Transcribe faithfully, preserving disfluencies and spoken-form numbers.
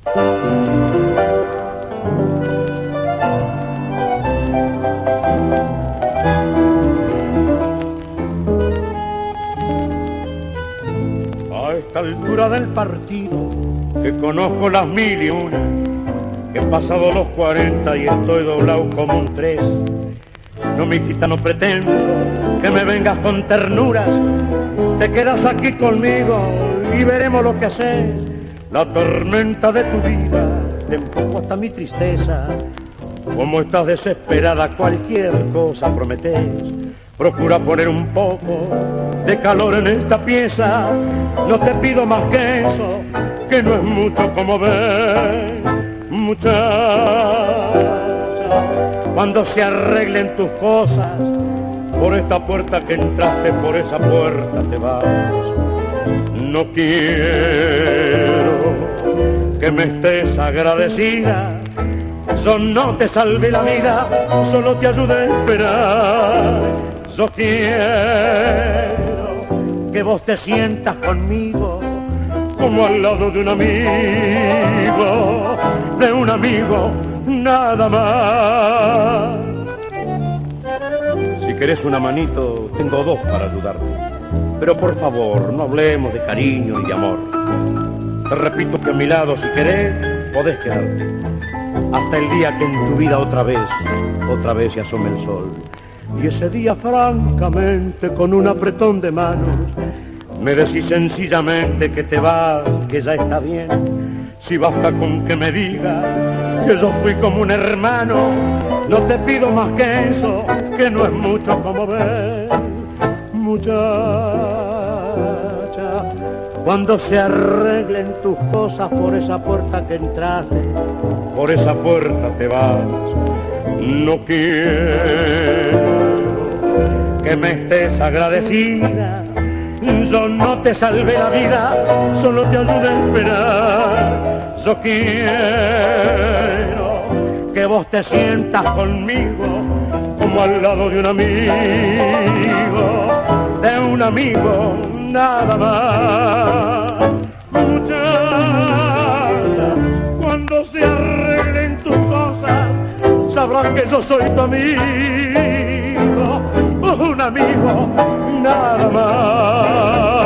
A esta altura del partido, que conozco las mil y una, que he pasado los cuarenta y estoy doblado como un tres. No, mijita, no pretendo que me vengas con ternuras, te quedas aquí conmigo y veremos lo que haces. La tormenta de tu vida te empujó hasta mi tristeza. Como estás desesperada, cualquier cosa prometés. Procura poner un poco de calor en esta pieza. No te pido más que eso, que no es mucho como ves. Muchacha, cuando se arreglen tus cosas, por esta puerta que entraste, por esa puerta te vas. No quiero que me estés agradecida, yo no te salvé la vida, solo te ayudé a esperar. Yo quiero que vos te sientas conmigo como al lado de un amigo, de un amigo nada más. Si querés una manito, tengo dos para ayudarte, pero por favor, no hablemos de cariño y de amor. Te repito que a mi lado, si querés, podés quedarte hasta el día que en tu vida otra vez, otra vez se asome el sol. Y ese día, francamente, con un apretón de manos, me decís sencillamente que te vas, que ya está bien. Si basta con que me digas que yo fui como un hermano, no te pido más que eso, que no es mucho como ves. Muchacha, cuando se arreglen tus cosas, por esa puerta que entraste, por esa puerta te vas. No quiero que me estés agradecida, yo no te salvé la vida, solo te ayudé a esperar. Yo quiero que vos te sientas conmigo como al lado de un amigo, de un amigo nada más. Muchacha, cuando se arreglen tus cosas, sabrás que yo soy tu amigo, un amigo nada más.